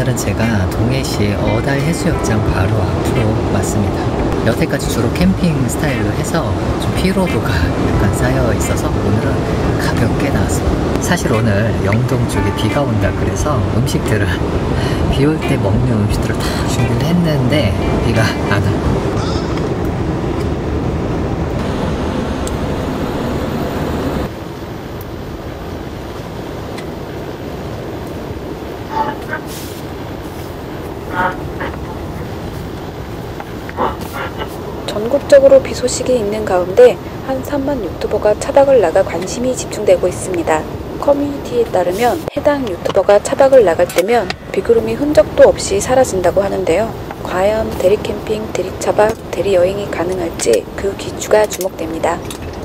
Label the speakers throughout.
Speaker 1: 오늘은 제가 동해시 어달 해수욕장 바로 앞으로 왔습니다. 여태까지 주로 캠핑 스타일로 해서 좀 피로도가 약간 쌓여 있어서 오늘은 가볍게 나왔어요. 사실 오늘 영동 쪽에 비가 온다 그래서 음식들을 비 올 때 먹는 음식들을 다 준비를 했는데 비가 안 와요.
Speaker 2: 전국적으로 비 소식이 있는 가운데 한 3만 유튜버가 차박을 나가 관심이 집중되고 있습니다. 커뮤니티에 따르면 해당 유튜버가 차박을 나갈 때면 비구름이 흔적도 없이 사라진다고 하는데요. 과연 대리캠핑, 대리차박, 대리여행이 가능할지 그 귀추가 주목됩니다.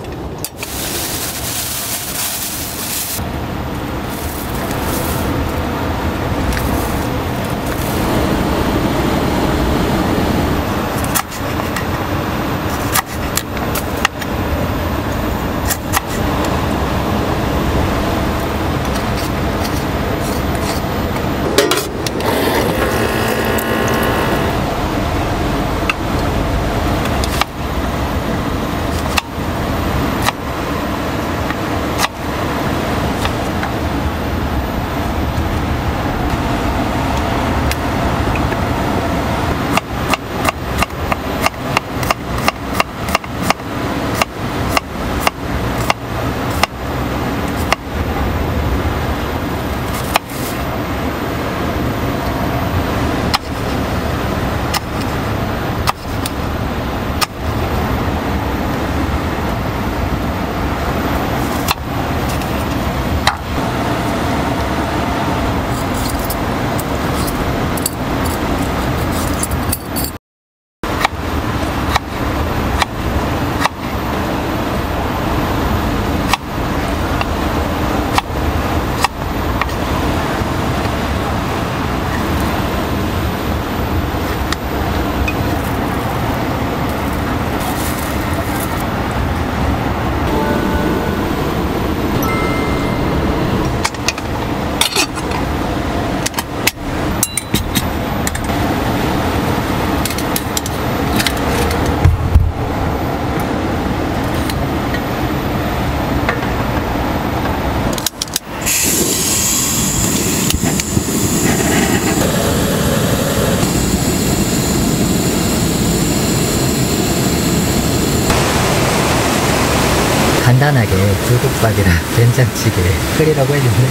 Speaker 1: 간단하게 불국밥이랑 된장찌개 끓이라고 했는데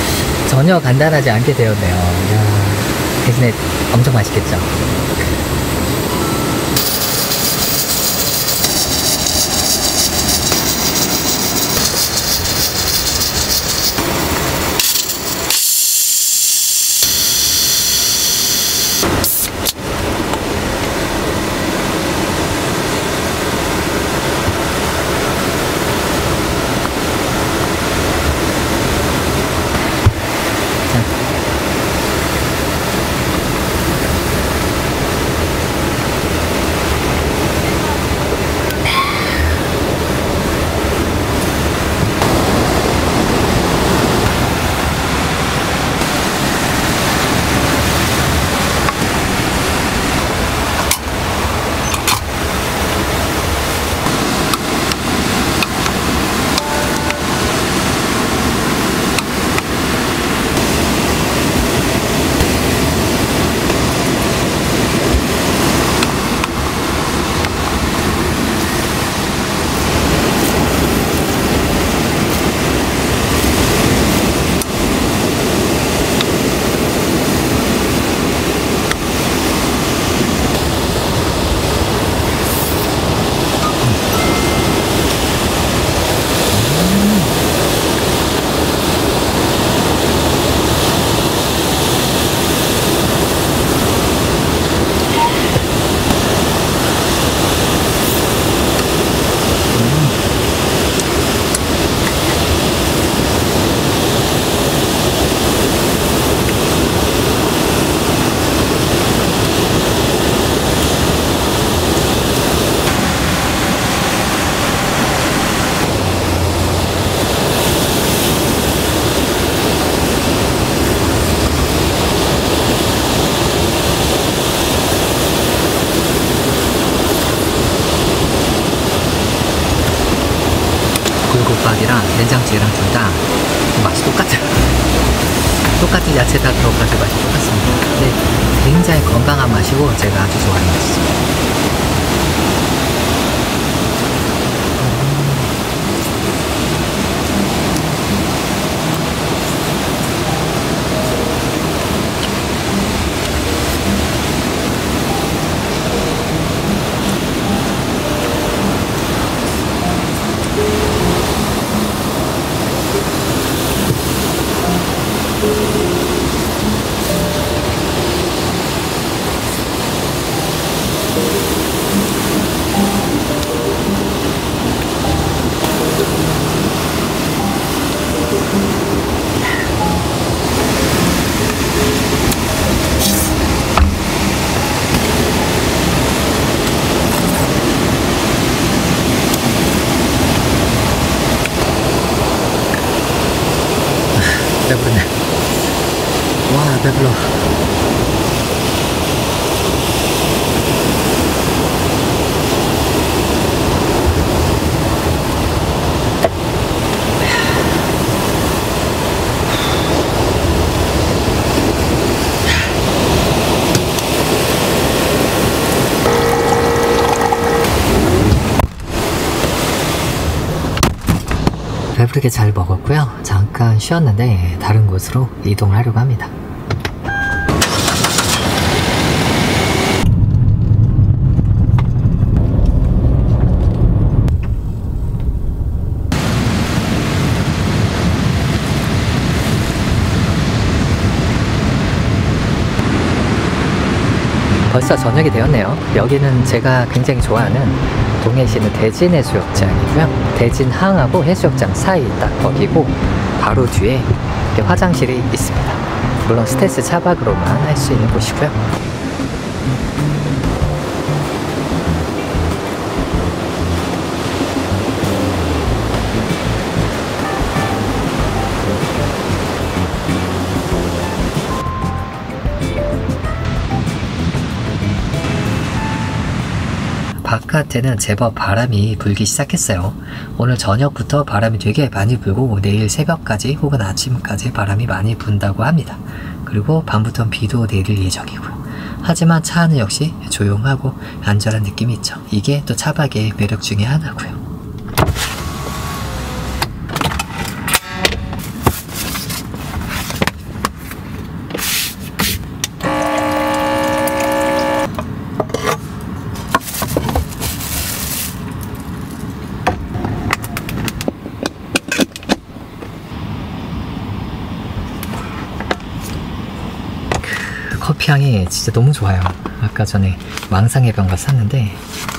Speaker 1: 전혀 간단하지 않게 되었네요. 이야, 대신에 엄청 맛있겠죠? 단무지랑 둘 다 맛이 똑같아요. 똑같은 야채 다 들어가서 맛이 똑같습니다. 근데 굉장히 건강한 맛이고 제가 아주 좋아하는 맛이죠. 배부르네. 와, 배불러. 배부르게 잘 먹었고요. 잠깐 쉬었는데 다른 곳으로 이동을 하려고 합니다. 벌써 저녁이 되었네요. 여기는 제가 굉장히 좋아하는 동해시 있는 대진 해수욕장이고요. 대진 항하고 해수욕장 사이 딱 거기고 바로 뒤에 이렇게 화장실이 있습니다. 물론 스텔스 차박으로만 할 수 있는 곳이고요. 바깥에는 제법 바람이 불기 시작했어요. 오늘 저녁부터 바람이 되게 많이 불고 내일 새벽까지 혹은 아침까지 바람이 많이 분다고 합니다. 그리고 밤부터는 비도 내릴 예정이고요. 하지만 차 안은 역시 조용하고 안전한 느낌이 있죠. 이게 또 차박의 매력 중에 하나고요. 커피 향이 진짜 너무 좋아요. 아까 전에 망상해변가 샀는데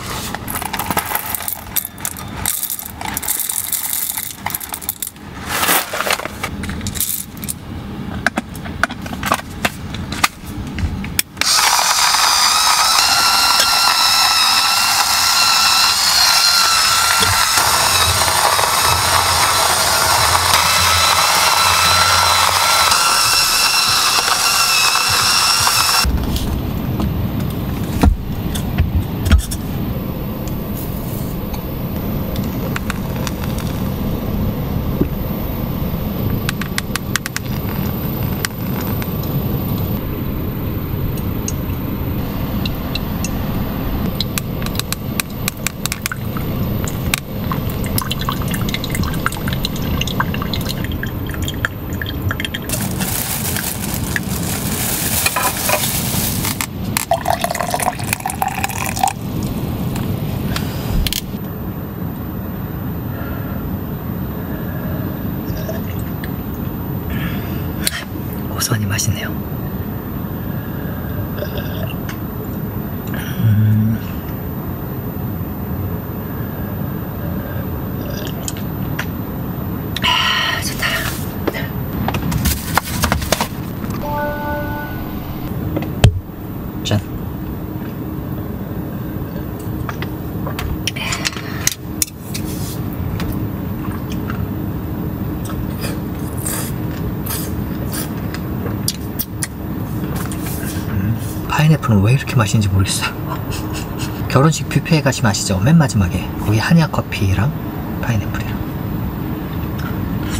Speaker 1: 고소하니 맛있네요. 좋다. 짠. 파인애플은 왜 이렇게 맛있는지 모르겠어요. 결혼식 뷔페에 가시면 아시죠? 맨 마지막에 거기 한약 커피랑 파인애플이랑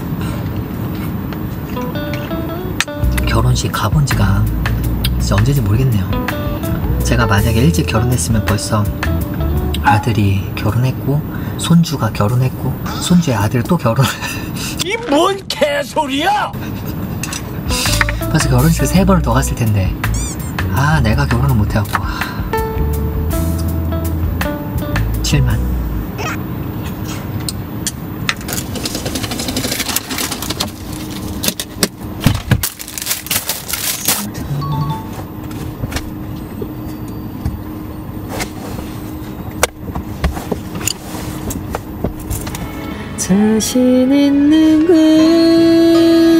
Speaker 1: 결혼식 가본 지가 진짜 언제인지 모르겠네요. 제가 만약에 일찍 결혼했으면 벌써 아들이 결혼했고 손주가 결혼했고 손주의 아들 또 결혼.
Speaker 3: 이 뭔 개소리야!
Speaker 1: 벌써 결혼식 3번을 더 갔을 텐데 아 내가 결혼을 못해갖고 7만. 자신 있는 걸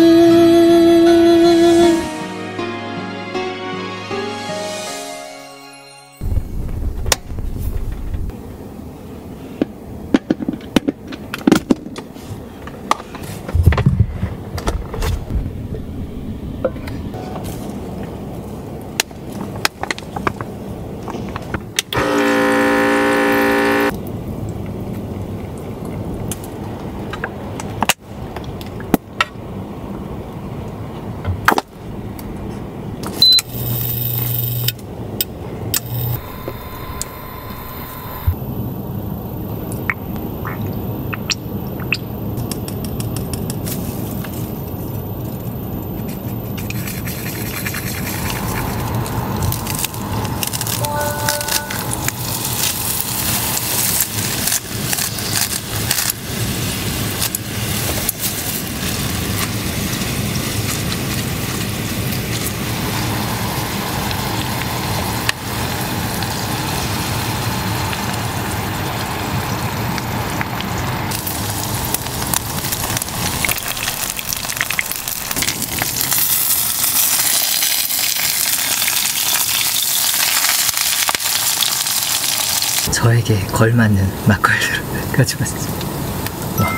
Speaker 1: 저에게 걸맞는 막걸리를 가지고 왔습니다. 와.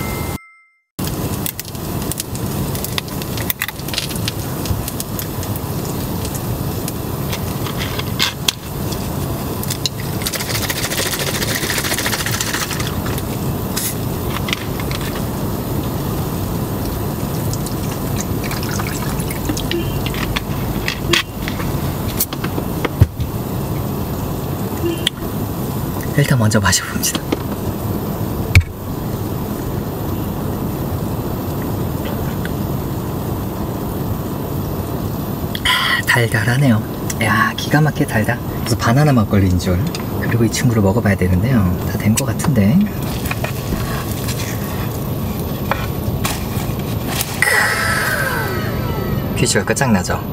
Speaker 1: 일단 먼저 마셔봅시다. 달달하네요. 야 기가 막히게 달다. 그래서 바나나 막걸리인 줄. 그리고 이 친구를 먹어봐야 되는데요. 다 된 것 같은데. 비주얼 끝장나죠?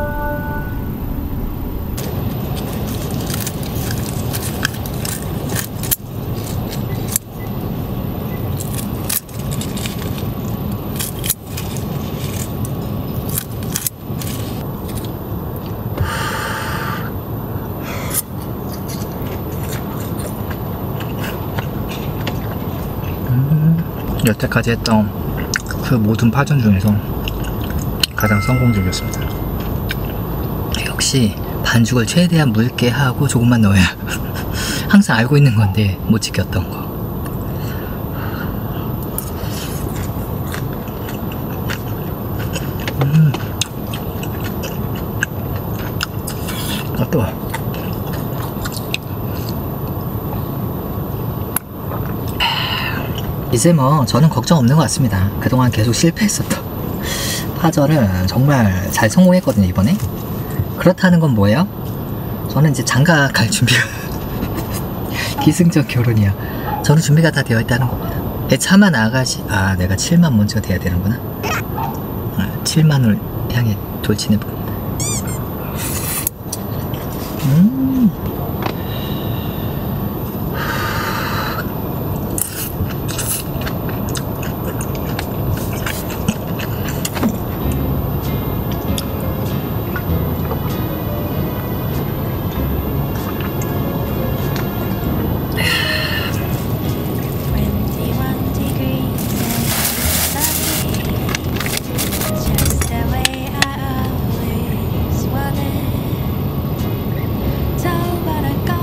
Speaker 1: 여태까지 했던 그 모든 파전 중에서 가장 성공적이었습니다. 역시 반죽을 최대한 묽게 하고 조금만 넣어야 항상 알고 있는 건데 못 지켰던 거. 또 이제 뭐 저는 걱정 없는 것 같습니다. 그동안 계속 실패했었던 파전을 정말 잘 성공했거든요 이번에. 그렇다는 건 뭐예요? 저는 이제 장가 갈 준비가 기승전 결혼이야. 저는 준비가 다 되어 있다는 겁니다. 차만 아가씨. 아 내가 7만 먼저 돼야 되는구나. 7만을 향해 돌진해 봅니다.
Speaker 4: But I got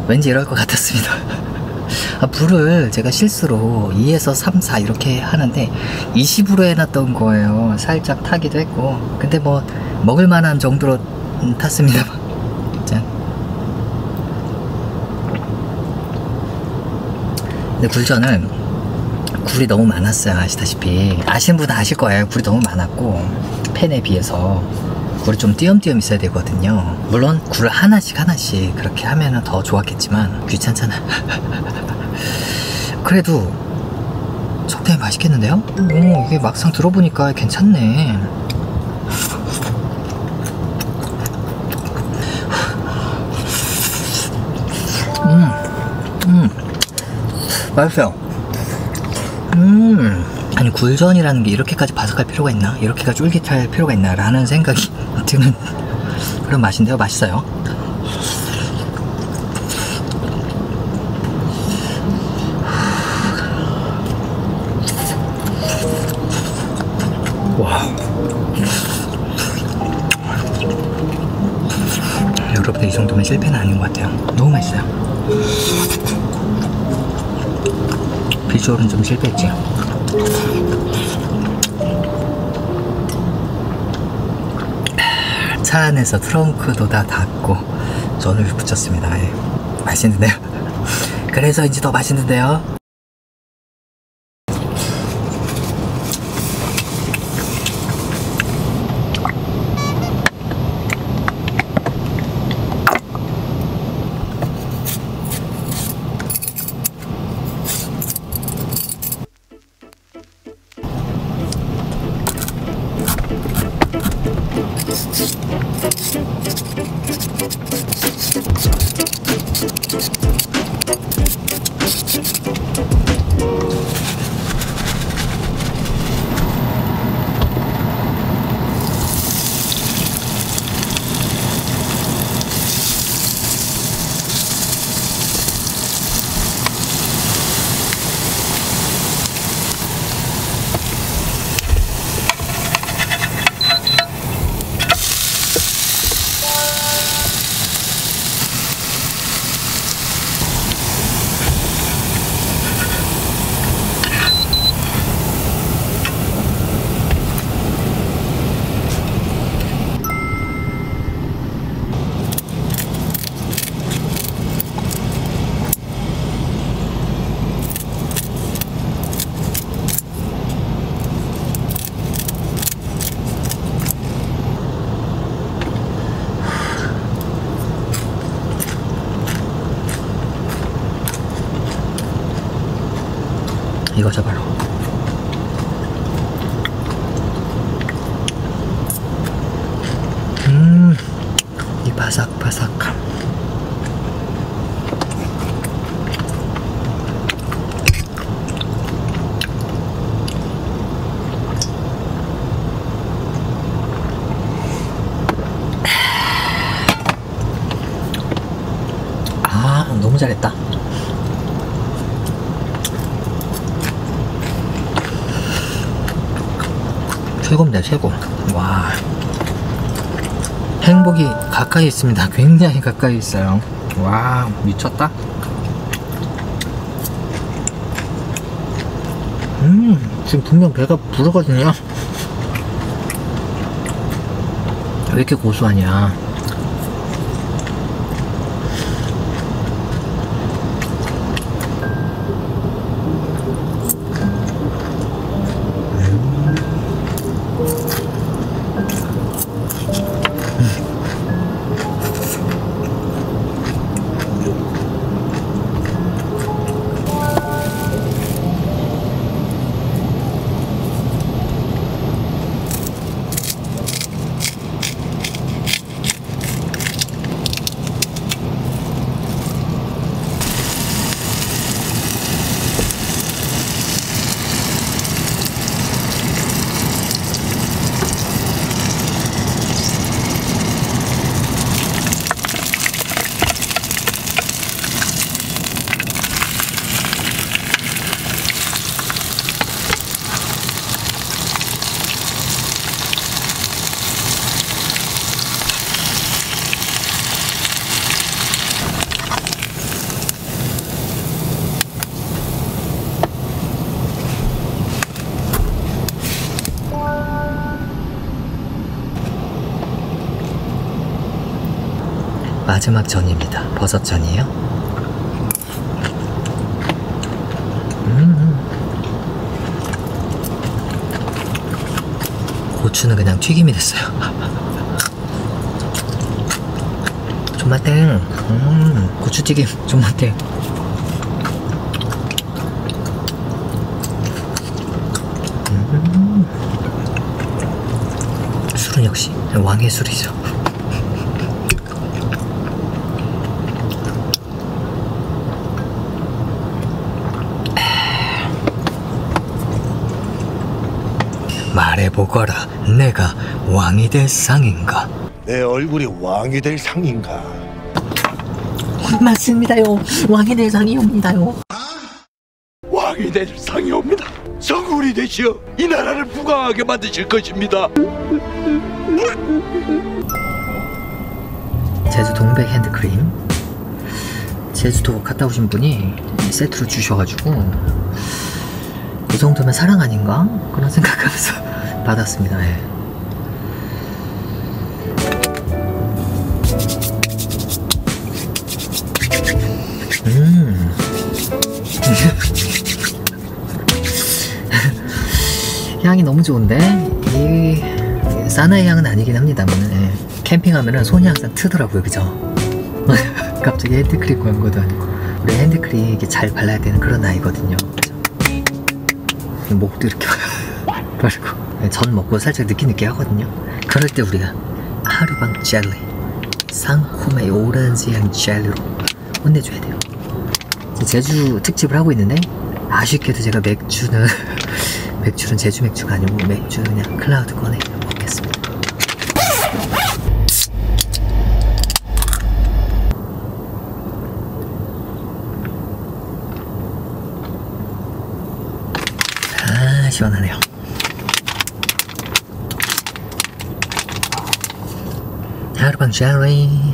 Speaker 1: 왠지 이럴 것 같았습니다. 불을 제가 실수로 2에서 3, 4 이렇게 하는데 20으로 해놨던 거예요. 살짝 타기도 했고. 근데 뭐 먹을만한 정도로 탔습니다. 짠. 근데 굴전은 굴이 너무 많았어요. 아시다시피. 아시는 분은 아실 거예요. 굴이 너무 많았고 팬에 비해서 굴이 좀 띄엄띄엄 있어야 되거든요. 물론 굴을 하나씩 그렇게 하면은 더 좋았겠지만 귀찮잖아. 그래도 적당히 맛있겠는데요? 오, 이게 막상 들어보니까 괜찮네. 맛있어요. 아니 굴전이라는 게 이렇게까지 바삭할 필요가 있나? 이렇게까지 쫄깃할 필요가 있나? 라는 생각이 드는 그런 맛인데요. 맛있어요. 와, 여러분들 이 정도면 실패는 아닌 것 같아요. 너무 맛있어요. 비주얼은 좀 실패했지. 차 안에서 트렁크도 다 닫고 전을 붙였습니다. 예. 맛있는데요. 그래서인지 더 맛있는데요. 이거죠 바로. 이 바삭바삭함. 아, 너무 잘했다. 최고입니다, 최고. 와, 행복이 가까이 있습니다. 굉장히 가까이 있어요. 와, 미쳤다. 지금 분명 배가 부르거든요. 왜 이렇게 고소하냐. 마지막 전입니다. 버섯전이에요. 고추는 그냥 튀김이 됐어요. 존맛탱. 고추튀김 존맛탱. 술은 역시 왕의 술이죠. 말해보거라. 내가 왕이 될 상인가?
Speaker 3: 내 얼굴이 왕이 될 상인가?
Speaker 1: 맞습니다요. 왕이 될 상이옵니다요.
Speaker 3: 왕이 될 상이옵니다. 성군이 되시어 이 나라를 부강하게 만드실 것입니다.
Speaker 1: 제주 동백 핸드크림. 제주도 갔다 오신 분이 세트로 주셔가지고 이 정도면 사랑 아닌가? 그런 생각하면서 받았습니다. 예. 향이 너무 좋은데 이 사나이 향은 아니긴 합니다만 예. 캠핑하면은 손이 항상 트더라고요. 그죠? 갑자기 핸드크림 광고도 아니고 우리 핸드크림 이게 잘 발라야 되는 그런 나이거든요. 목도 이렇게 바르고 전 먹고 살짝 느끼느끼 하거든요. 그럴 때 우리가 하루방 젤리 상콤의 오렌지 향 젤리로 혼내줘야 돼요. 제주 특집을 하고 있는데 아쉽게도 제가 맥주는 제주 맥주가 아니고 맥주 그냥 클라우드 꺼내 먹겠습니다. 아 시원하네요. 하루방 젤리.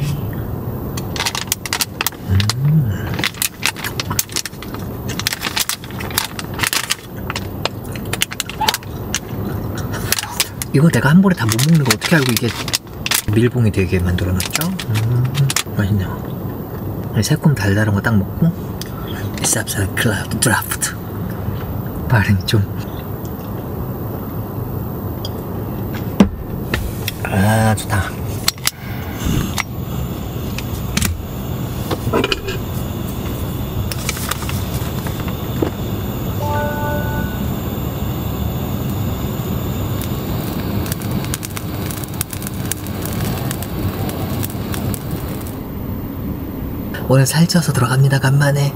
Speaker 1: 이거 내가 한 번에 다 못 먹는 거 어떻게 알고 이게 밀봉이 되게 만들어놨죠? 맛있네요. 새콤 달달한 거 딱 먹고 쌉싸 클라우드 드라프트 발음이 좀 아 좋다. 오늘 살쪄서 들어갑니다. 간만에.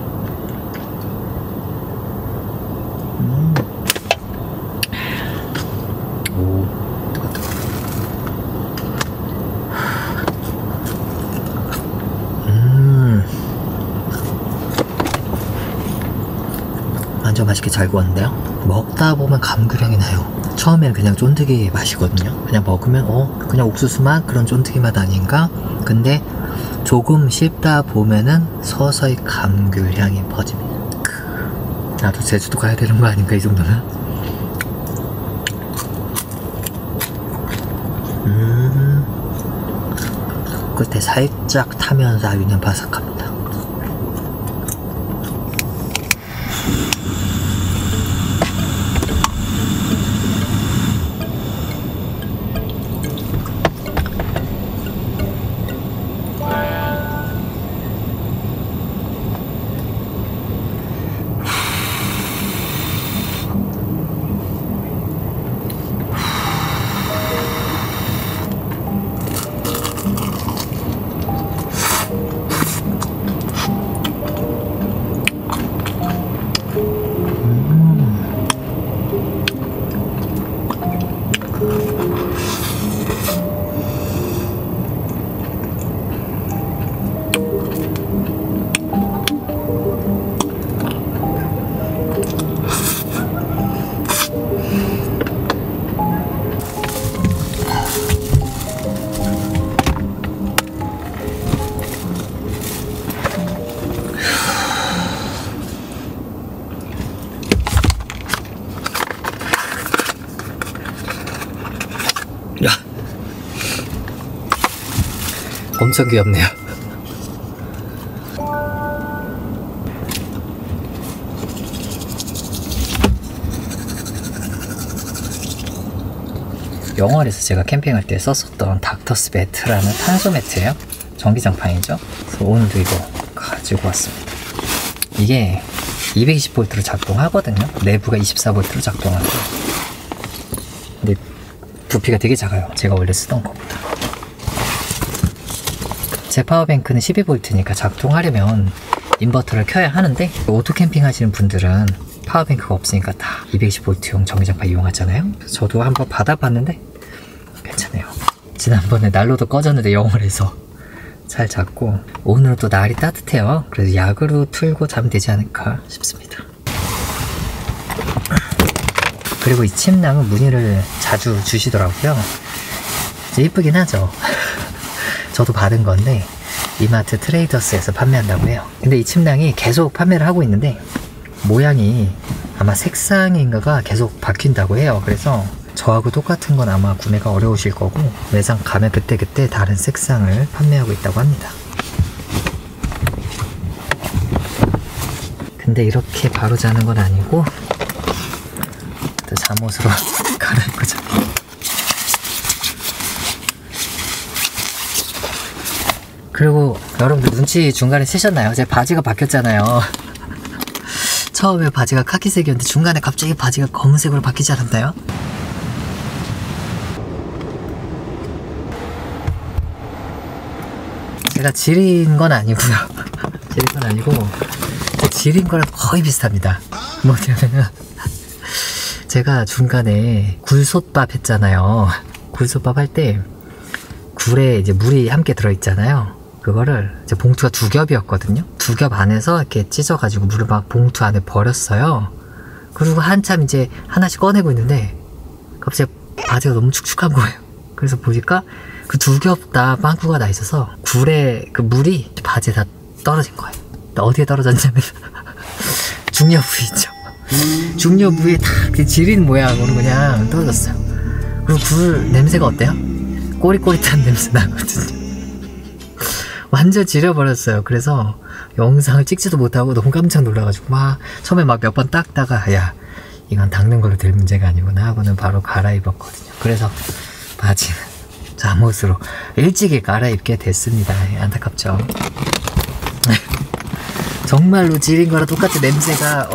Speaker 1: 오, 뜨겁다. 완전 맛있게 잘 구웠는데요. 먹다 보면 감귤향이 나요. 처음에는 그냥 쫀득이 맛이거든요. 그냥 먹으면 그냥 옥수수 맛 그런 쫀득이 맛 아닌가? 근데 조금 씹다 보면은 서서히 감귤 향이 퍼집니다. 나도 제주도 가야 되는 거 아닌가 이 정도면? 끝에 살짝 타면서 아주 그냥 바삭합니다. 엄청 귀엽네요. 영월에서 제가 캠핑할 때 썼었던 닥터스 매트라는 탄소 매트예요. 전기장판이죠. 그래서 오늘도 이거 가지고 왔습니다. 이게 220V로 작동하거든요. 내부가 24V로 작동하고. 근데 부피가 되게 작아요. 제가 원래 쓰던 것보다. 제 파워뱅크는 12V니까 작동하려면 인버터를 켜야 하는데, 오토 캠핑 하시는 분들은 파워뱅크가 없으니까 다 220V용 전기장판 이용하잖아요. 저도 한번 받아봤는데 괜찮아요. 지난번에 난로도 꺼졌는데 영월에서 잘 잤고, 오늘은 또 날이 따뜻해요. 그래서 약으로 틀고 자면 되지 않을까 싶습니다. 그리고 이 침낭은 무늬를 자주 주시더라고요. 이제 이쁘긴 하죠. 저도 받은 건데 이마트 트레이더스에서 판매한다고 해요. 근데 이 침낭이 계속 판매를 하고 있는데 모양이 아마 색상인가가 계속 바뀐다고 해요. 그래서 저하고 똑같은 건 아마 구매가 어려우실 거고, 매장 가면 그때그때 다른 색상을 판매하고 있다고 합니다. 근데 이렇게 바로 자는 건 아니고 또 잠옷으로 갈아입고 잡니다. 그리고 여러분들 눈치 중간에 채셨나요? 제 바지가 바뀌었잖아요. 처음에 바지가 카키색이었는데 중간에 갑자기 바지가 검은색으로 바뀌지 않았나요? 제가 지린 건 아니고요. 지린 건 아니고 지린 거랑 거의 비슷합니다. 뭐냐면은 제가 중간에 굴솥밥 했잖아요. 굴솥밥 할 때 굴에 이제 물이 함께 들어있잖아요. 그거를 이제 봉투가 2겹이었거든요. 2겹 안에서 이렇게 찢어가지고 물을 막 봉투 안에 버렸어요. 그리고 한참 이제 하나씩 꺼내고 있는데 갑자기 바지가 너무 축축한 거예요. 그래서 보니까 그 2겹 다 빵꾸가 나 있어서 굴에 그 물이 바지에 다 떨어진 거예요. 어디에 떨어졌냐면 중녀 부위 있죠. 중녀 부위에 딱 지린 모양으로 그냥 떨어졌어요. 그리고 굴 냄새가 어때요? 꼬릿꼬릿한 냄새 나거든요. 완전 지려버렸어요. 그래서 영상을 찍지도 못하고 너무 깜짝 놀라가지고 막 처음에 막 몇 번 닦다가 야 이건 닦는 걸로 될 문제가 아니구나 하고는 바로 갈아입었거든요. 그래서 바지는 잠옷으로 일찍이 갈아입게 됐습니다. 안타깝죠. 정말로 지린 거랑 똑같이 냄새가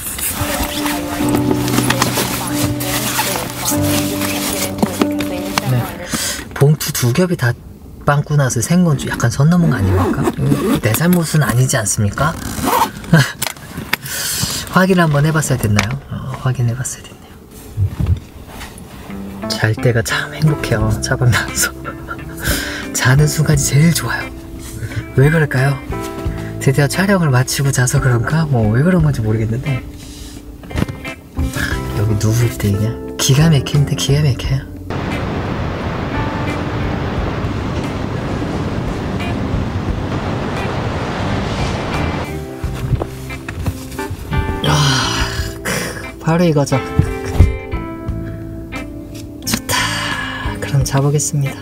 Speaker 1: 네. 봉투 2겹이 다 빵꾸 나서 생건 좀 약간 선 넘은 거 아닙니까? 내 잘못은 아니지 않습니까? 확인 한번 해봤어야 됐나요? 확인해봤어야 됐네요. 잘 때가 참 행복해요. 차박 나와서 자는 순간이 제일 좋아요. 왜 그럴까요? 드디어 촬영을 마치고 자서 그런가? 뭐 왜 그런 건지 모르겠는데 여기 누울 때 그냥 기가 막히는데 기가 막혀요. 바로 이거죠. 좋다. 그럼 자보겠습니다.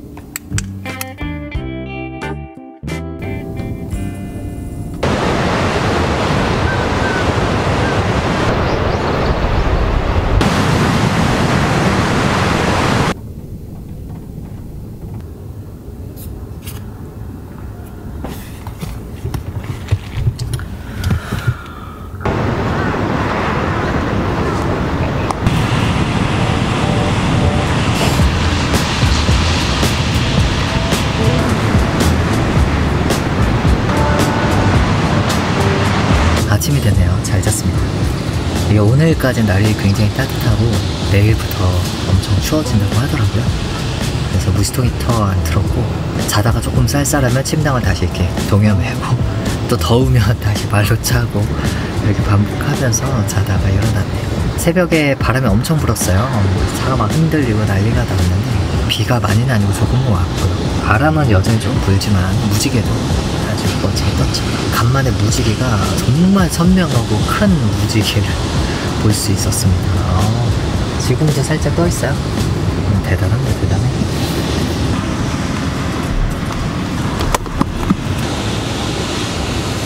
Speaker 1: 아침이 됐네요. 잘 잤습니다. 이게 오늘까지는 날이 굉장히 따뜻하고 내일부터 엄청 추워진다고 하더라고요. 그래서 무시통 히터 안 틀었고 자다가 조금 쌀쌀하면 침낭을 다시 이렇게 동여매고 또 더우면 다시 발로 차고 이렇게 반복하면서 자다가 일어났네요. 새벽에 바람이 엄청 불었어요. 차가 막 흔들리고 난리가 났는데 비가 많이는 아니고 조금은 왔고요. 바람은 여전히 좀 불지만 무지개도 아주 멋지게 떴죠. 간만에 무지개가 정말 선명하고 큰 무지개를 볼 수 있었습니다. 지금도 살짝 떠있어요. 대단합니다. 대단해.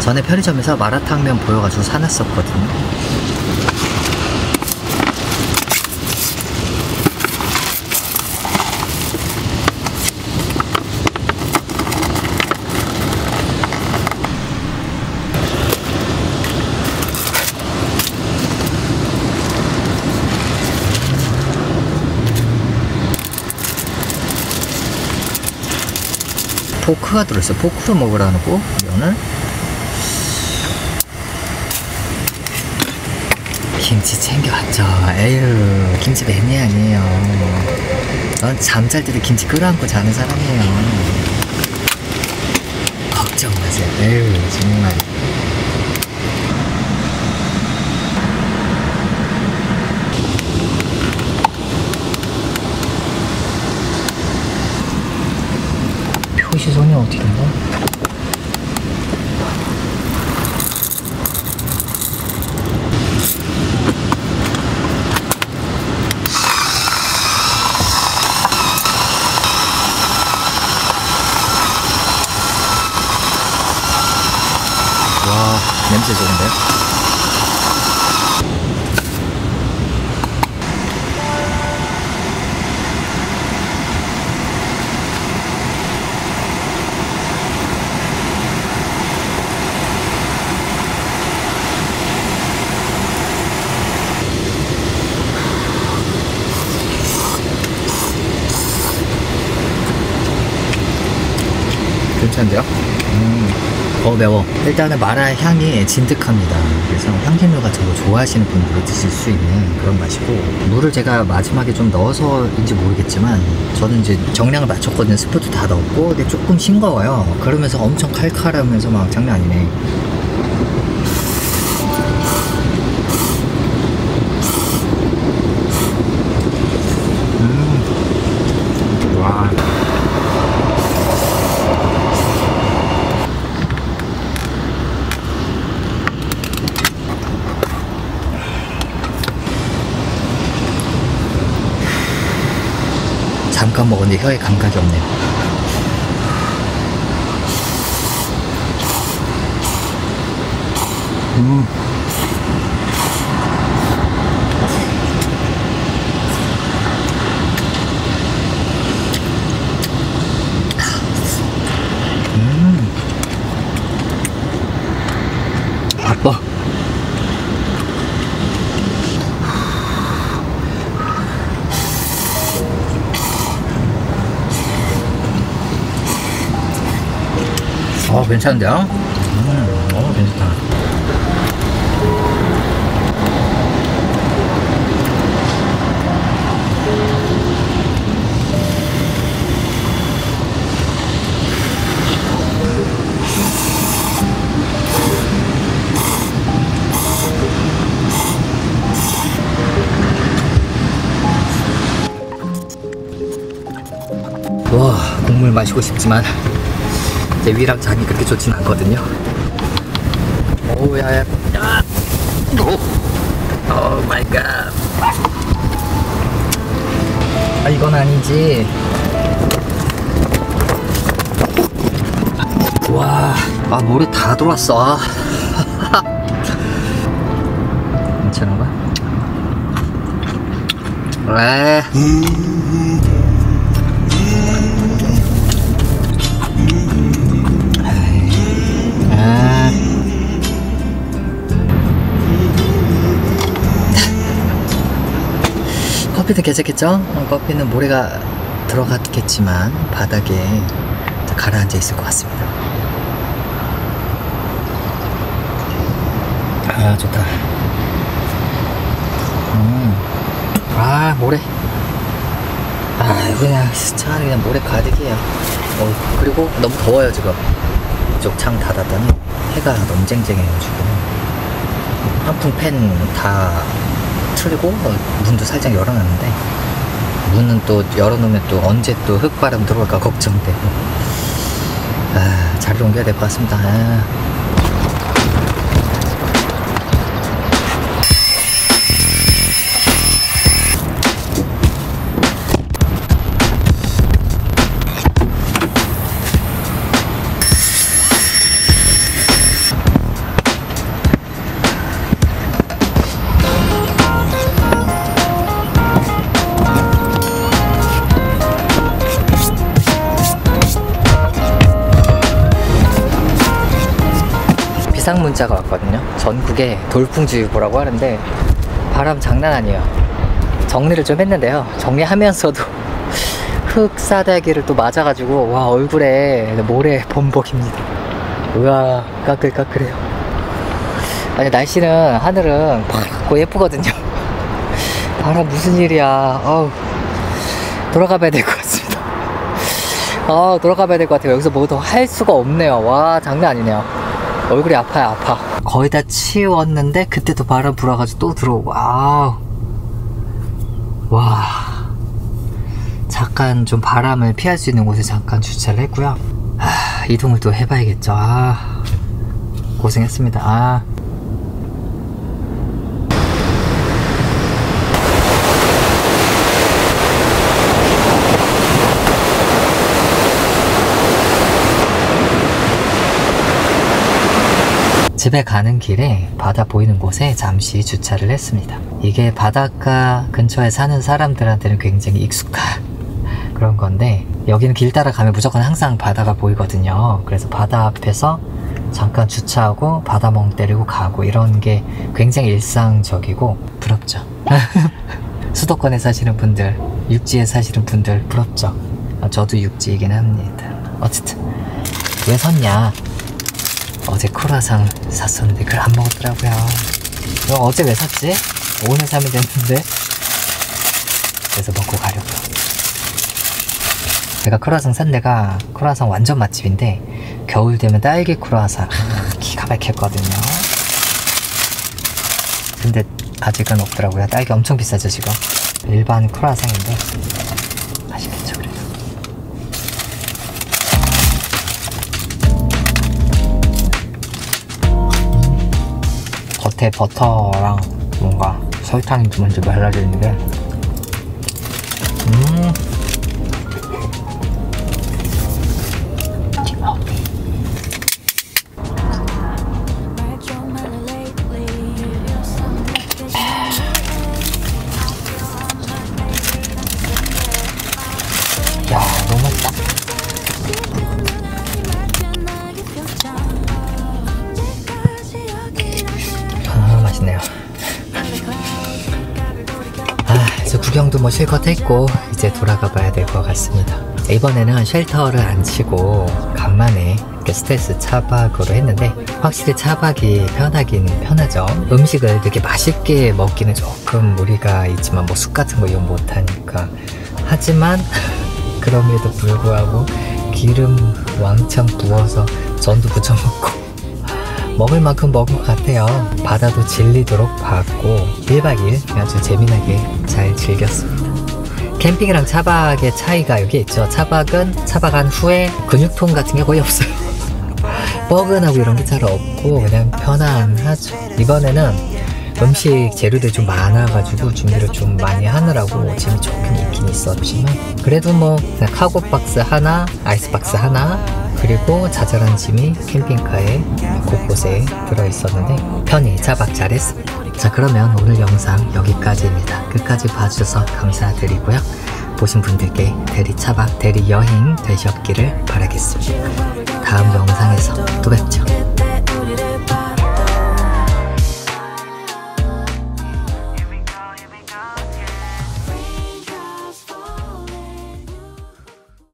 Speaker 1: 전에 편의점에서 마라탕면 보여가지고 사놨었거든요. 포크가 들어있어. 포크로 먹으라고 면을. 김치 챙겨왔죠. 에휴, 김치 매니 아니에요. 넌 잠잘 때도 김치 끌어안고 자는 사람이에요. 걱정 마세요. 에휴, 정말. 표시선이 어디인가? 와, 냄새 좋은데요? 괜찮은데요? 매워. 일단은 마라 향이 진득합니다. 그래서 향신료가 저거 좋아하시는 분들이 드실 수 있는 그런 맛이고, 물을 제가 마지막에 좀 넣어서인지 모르겠지만 저는 이제 정량을 맞췄거든요. 스프도 다 넣었고. 근데 조금 싱거워요. 그러면서 엄청 칼칼하면서 막 장난 아니네. 와. 잠깐 먹었는데 혀에 감각이 없네요. 아빠. 괜찮은데요? 괜찮다. 와, 국물 마시고 싶지만 제 위랑 장이 그렇게 좋진 않거든요. 오, 야야. 오 마이 갓. 아, 이건 아니지. 와, 물에 다 들어왔어. 괜찮은가? 에. 커피는 괜찮겠죠? 커피는 모래가 들어갔겠지만 바닥에 가라앉아 있을 것 같습니다. 아, 좋다. 모래. 그냥 차라리 그냥 모래 가득이에요. 그리고 너무 더워요 지금. 이쪽 창 닫았더니 해가 너무 쨍쨍해가지고 환풍 팬 다 틀고 문도 살짝 열어놨는데, 문은 또 열어놓으면 또 언제 또 흙바람 들어올까 걱정되고. 자리를 옮겨야 될 것 같습니다. 비상 문자가 왔거든요. 전국에 돌풍주의보라고 하는데 바람 장난 아니에요. 정리를 좀 했는데요. 정리하면서도 흙 싸대기를 또 맞아가지고 와, 얼굴에 모래 범벅입니다. 우와, 까끌까끌해요. 아니, 날씨는 하늘은 파랗고 예쁘거든요. 바람 무슨 일이야. 돌아가봐야 될 것 같습니다. 돌아가봐야 될 것 같아요. 여기서 뭐 더 할 수가 없네요. 와, 장난 아니네요. 얼굴이 아파요, 아파. 거의 다 치웠는데 그때도 바람 불어가지고 또 들어오고. 와, 잠깐 좀 바람을 피할 수 있는 곳에 잠깐 주차를 했고요. 이동을 또 해봐야겠죠. 고생했습니다. 집에 가는 길에 바다 보이는 곳에 잠시 주차를 했습니다. 이게 바닷가 근처에 사는 사람들한테는 굉장히 익숙한 그런 건데, 여기는 길 따라가면 무조건 항상 바다가 보이거든요. 그래서 바다 앞에서 잠깐 주차하고 바다 멍 때리고 가고, 이런 게 굉장히 일상적이고 부럽죠. 수도권에 사시는 분들, 육지에 사시는 분들 부럽죠. 저도 육지이긴 합니다. 어쨌든 왜 섰냐, 어제 크루아상 샀었는데 그걸 안 먹었더라고요. 그럼 어제 왜 샀지? 오늘 사면 됐는데. 그래서 먹고 가려고요. 제가 크루아상 산 데가 크루아상 완전 맛집인데, 겨울 되면 딸기 크루아상 기가 막혔거든요. 근데 아직은 없더라고요. 딸기 엄청 비싸죠 지금. 일반 크루아상인데 맛있겠죠 그래도. 겉에 버터랑 뭔가 설탕이 먼저 발라져 있는데 야, 너무 맛있다. 맛있네요. 이제 구경도 뭐 실컷 했고 이제 돌아가 봐야 될 것 같습니다. 이번에는 쉘터를 안 치고 간만에 이렇게 스트레스 차박으로 했는데, 확실히 차박이 편하긴 편하죠. 음식을 되게 맛있게 먹기는 조금 무리가 있지만 뭐 쑥 같은 거 이용 못하니까. 하지만 그럼에도 불구하고 기름 왕창 부어서 전도 부쳐 먹고 먹을 만큼 먹은 것 같아요. 바다도 질리도록 봤고 1박 2일 아주 재미나게 잘 즐겼습니다. 캠핑이랑 차박의 차이가 여기 있죠. 차박은 차박한 후에 근육통 같은 게 거의 없어요. 뻐근하고 이런 게 잘 없고 그냥 편안하죠. 이번에는 음식 재료들이 좀 많아가지고 준비를 좀 많이 하느라고 짐이 조금 있긴 있었지만, 그래도 뭐 카고박스 하나, 아이스박스 하나, 그리고 자잘한 짐이 캠핑카에 곳곳에 들어있었는데 편히 차박 잘했습니다. 자, 그러면 오늘 영상 여기까지입니다. 끝까지 봐주셔서 감사드리고요. 보신 분들께 대리 차박, 대리 여행 되셨기를 바라겠습니다. 다음 영상에서 또 뵙죠.